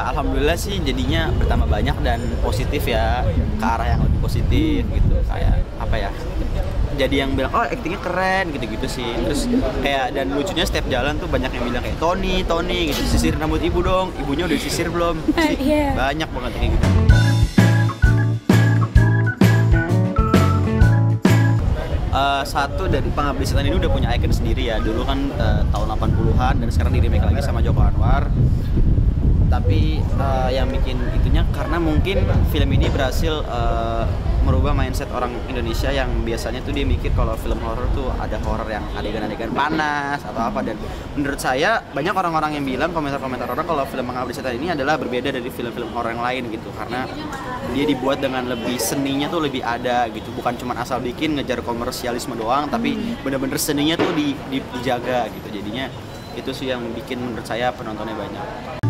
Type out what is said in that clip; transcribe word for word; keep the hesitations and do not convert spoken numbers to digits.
alhamdulillah sih jadinya bertambah banyak dan positif ya, ke arah yang lebih positif gitu. Kayak apa ya, jadi yang bilang oh aktingnya keren gitu-gitu sih. Terus kayak dan lucunya setiap jalan tuh banyak yang bilang kayak Tony, Tony gitu, sisir rambut ibu dong, ibunya udah disisir belum? Sih, Yeah. banyak banget kayak gitu. Uh, satu dari Pengabdi Setan ini udah punya icon sendiri ya. Dulu kan uh, tahun delapan puluhan dan sekarang di remake lagi sama Joko Anwar. Tapi uh, yang bikin itunya karena mungkin film ini berhasil uh, merubah mindset orang Indonesia yang biasanya tuh dia mikir kalau film horor tuh ada horor yang adegan-adegan panas atau apa. Dan menurut saya banyak orang-orang yang bilang, komentar-komentar orang kalau film Pengabdi Setan ini adalah berbeda dari film-film horor yang lain gitu, karena dia dibuat dengan lebih seninya tuh lebih ada gitu, bukan cuma asal bikin ngejar komersialisme doang, tapi bener-bener seninya tuh di, di, dijaga gitu. Jadinya itu sih yang bikin menurut saya penontonnya banyak.